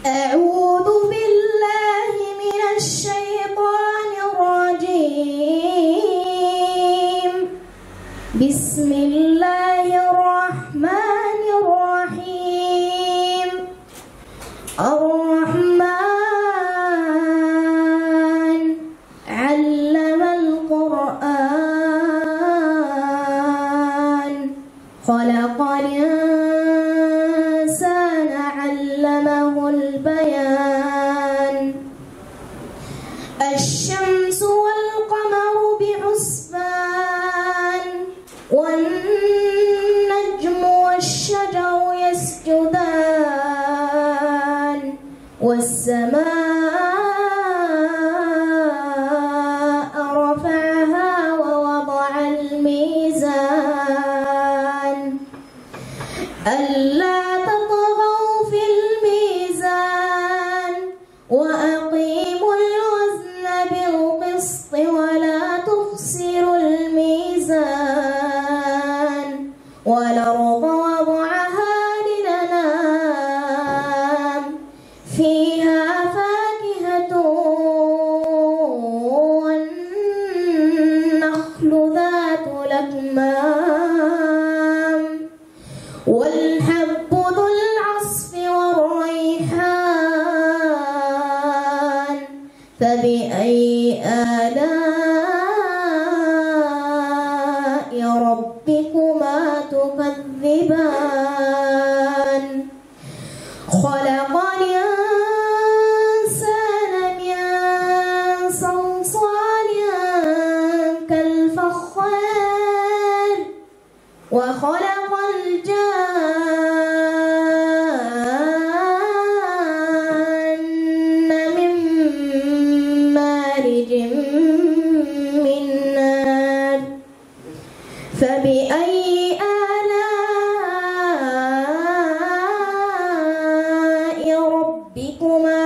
أعوذ بالله من الشيطان الرجيم. بسم الله الرحمن الرحيم. الرحمن علم القرآن خلق الإنسان علمه البيان. الشمس والقمر بحسبان والنجم والشجر يسجدان والسماء رفعها ووضع الميزان ألا تطغوا في الميزان وأقيموا الوزن بالقسط ولا تخسروا الميزان. والأرض وضعها للأنام فيها فاكهة والنخل ذات الأكمام والحب ذو العصف والريحان. فبأي آلاء ربكما تكذبان؟ خلق الإنسان من صلصال كالفخار وخلق الجان من مارج من نار. فبأي آلاء ربكما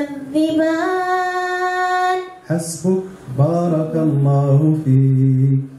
تكذبان؟ حسبك بارك الله فيك.